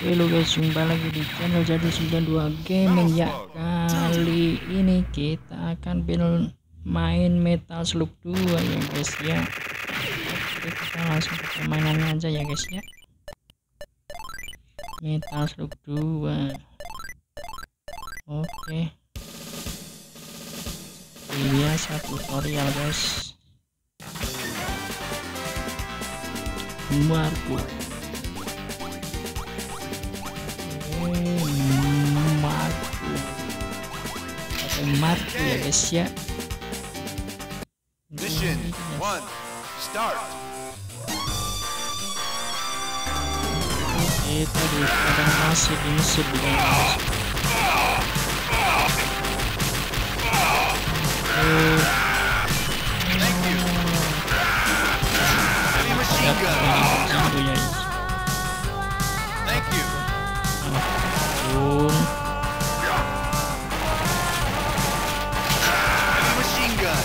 Halo guys, jumpa lagi di channel Jadi 92 Gaming ya. Kali ini kita akan main Metal Slug 2 ya guys ya. Oke, kita langsung ke permainannya aja ya guys ya. Metal Slug 2. Oke. Biasa tutorial guys. Marco. Marco ya guys ya. Mission 1 start. Kita di padang pasir ini sebenarnya. Thank you. Heavy machine gun. Thank you. Heavy machine gun.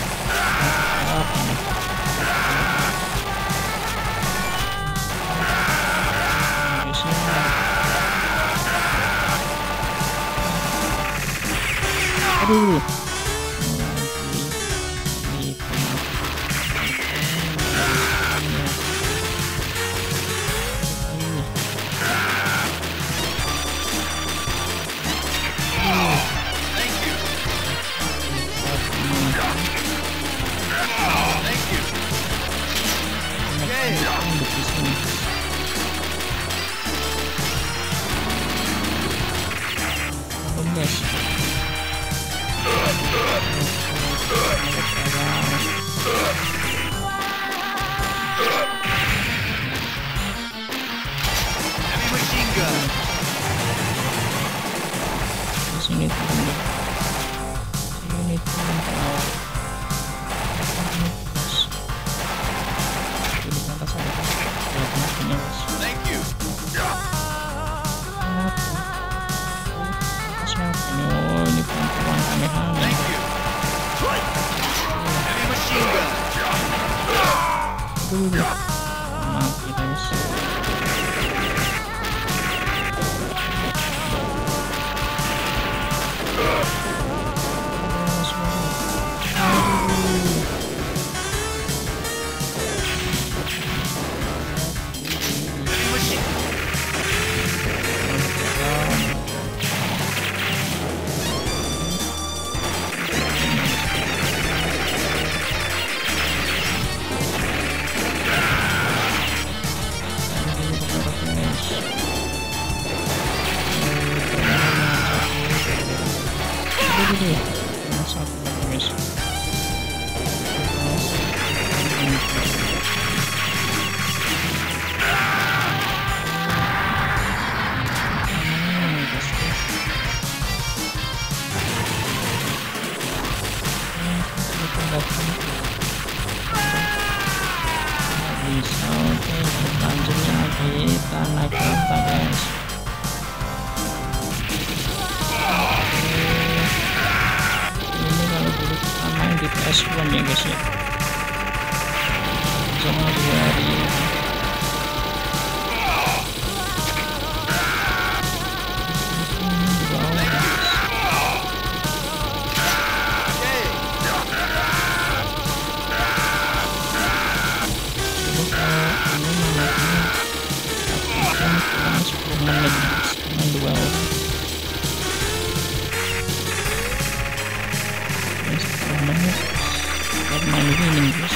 Aduh. Thank you. Thank you. Okay. Heavy machine gun. Sini turun. Sini turun. Thank you. Oh, ini perempuan aneh-aneh. Thank you. Heavy machine gun. Mati guys. Heavy machine. Bisa, oke, selanjutnya kita naik lompat guys. Ini kalau dulu kita main di PS1 ya guys ya. Jangan hari main ini guys.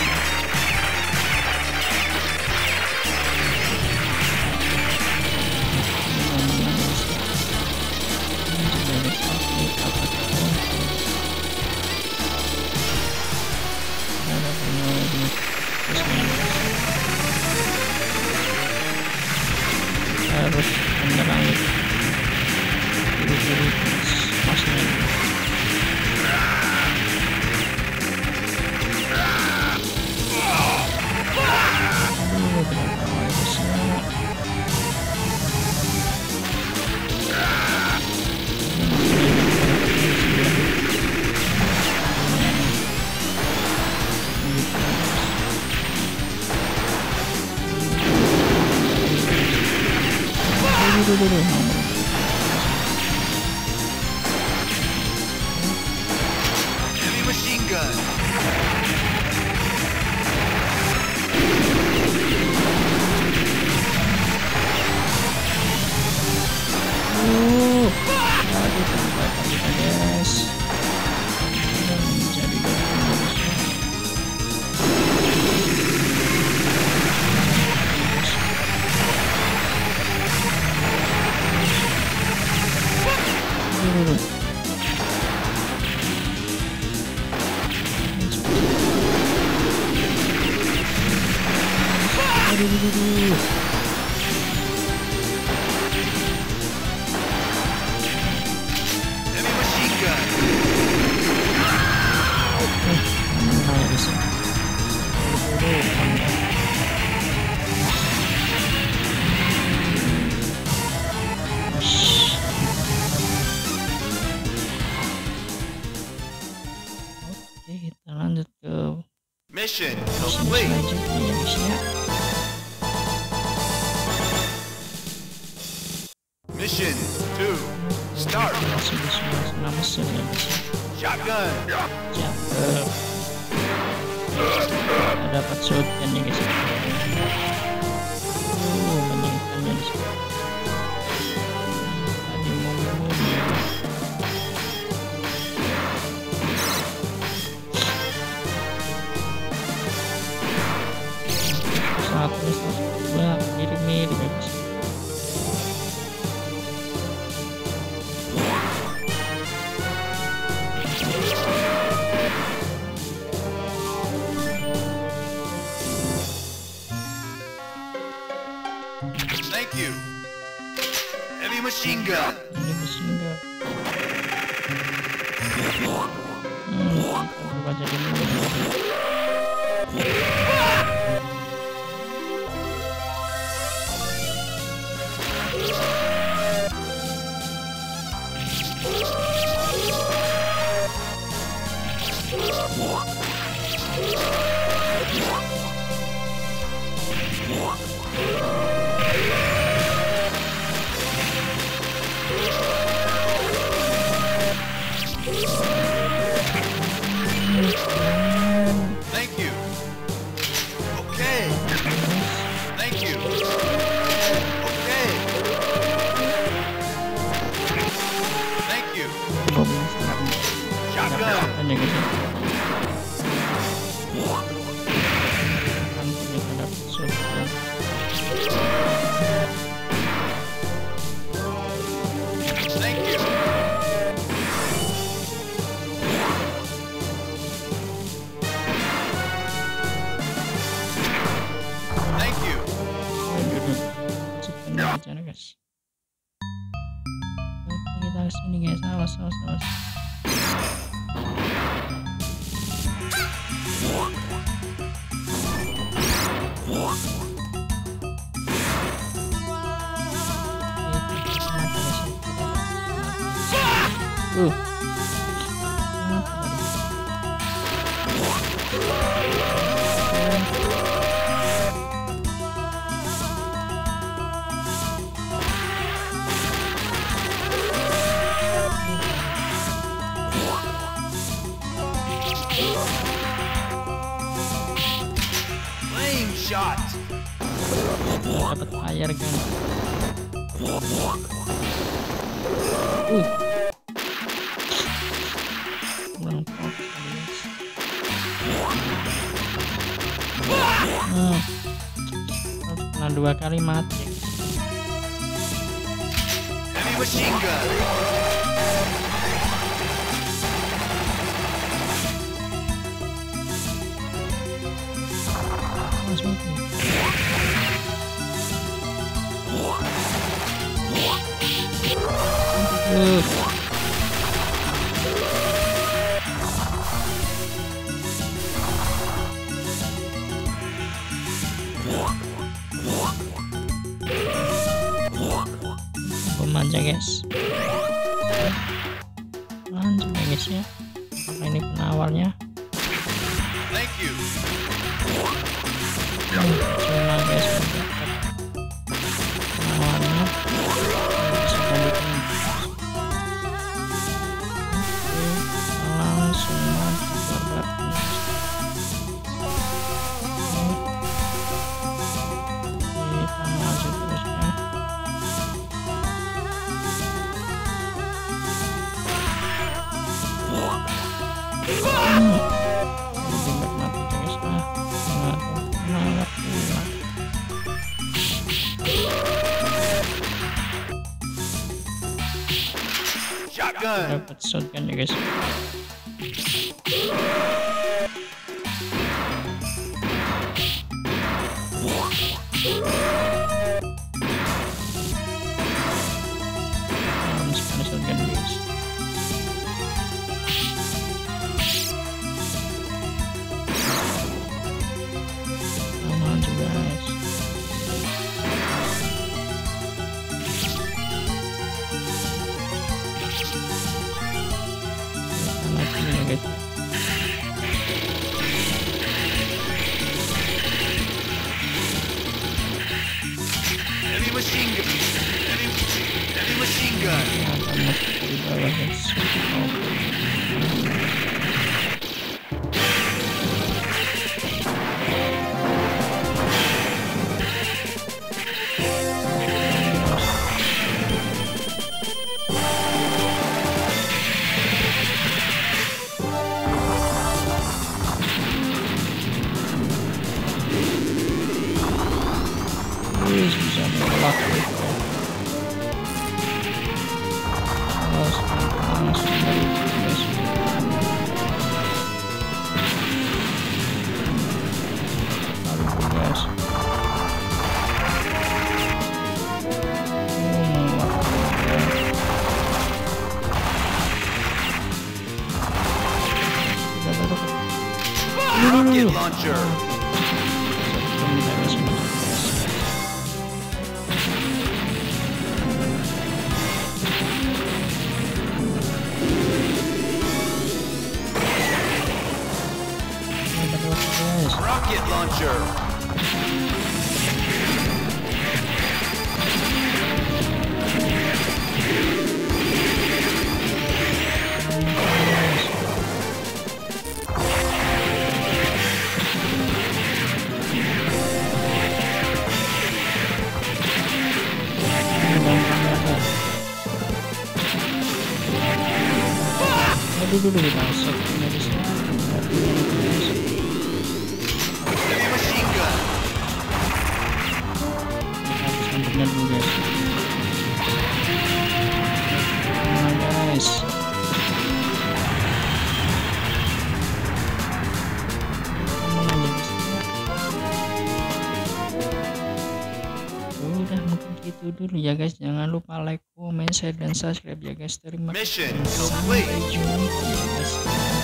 Harus menyerang kiri-kiri masnya. Heavy machine gun. Aduh, tembakan kita guys. Yang menjadi Heavy machine gun. Oke, kita lanjut ke Mission misi complete. selanjutnya ya guys ya. Mission 2. Start. Masih di suasana mesin ya guys ya. Shotgun. Cakep. Kita dapat shotgun ya guys ya. Menyenangkannya di sini. Tadi mau satu dua mirip-mirip ya guys. Thank you. Heavy machine gun. Ini mesin gun. Kita berubah jadi mulut. Thank you. Okay. Thank you. Okay. Thank you. Shotgun. Hanya guys ya. Nanti kita dapat shotgun. Thank you. Thank you. Shotgun aja guys. Oke, kita kesini guys. Awas. Flame shot. Dapat fire gun. Kurang fokus guys. Harus kena 2 kali mati. Heavy machine gun. Mas mati. Manja guys, lanjut ya guys ya. Apakah ini penawarnya? Thank you. Cuma guys, penawarnya Shotgun. Dapat shotgun ya guys. Spanish shotgun guys. Maju guys. Mati ya guys. Heavy machine gun. Heavy machine gun. Ada musuh di bawah guys. Bisa melak gitu. Langsung dari guys. Lalu guys. Rocket launcher. Rocket launcher. Dulu masuk dari sini. Heavy machine gun. Benar dulu guys. Nah guys. Udah mungkin gitu dulu ya guys. Jangan lupa like, comment, share, dan subscribe ya guys. Terima kasih. Mission Sampai complete. jumpa ya guys.